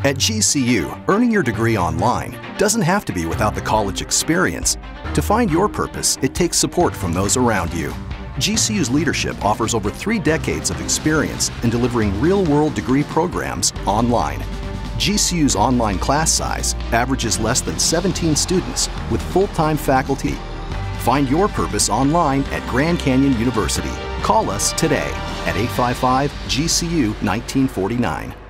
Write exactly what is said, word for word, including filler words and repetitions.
At G C U, earning your degree online doesn't have to be without the college experience. To find your purpose, it takes support from those around you. G C U's leadership offers over three decades of experience in delivering real-world degree programs online. G C U's online class size averages less than seventeen students with full-time faculty. Find your purpose online at Grand Canyon University. Call us today at eight five five G C U nineteen forty-nine.